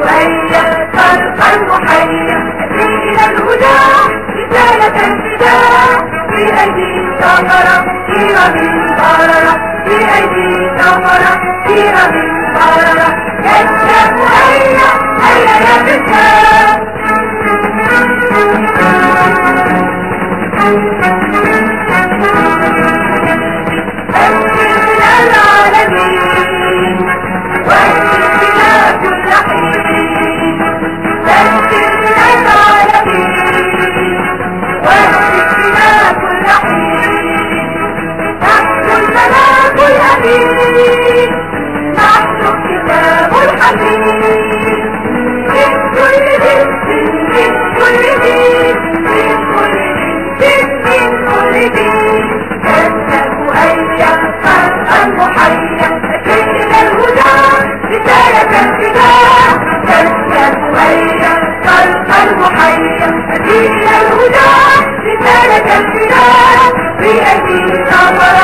هيا فرقا محيا إلى الهدى رسالة الفداء في أيدي سفرة كرام بررة في أيدي سفرة كرام بررة يسلم هيا هيا يا فتاة أنزلنا العالمين وأنزلنا كل حين أنزلنا العالمين وأنزلنا كل حين نحن الملاك الأمين نحن الكتاب الحكيم من كل جنس من كل دين من كل جنس من كل دين نسلك هيا فرقا محيا إلى الهدى رسالة الفداء نسلك هيا فرقا محيا إلى الهدى رسالة الفداء في أيدي سفرة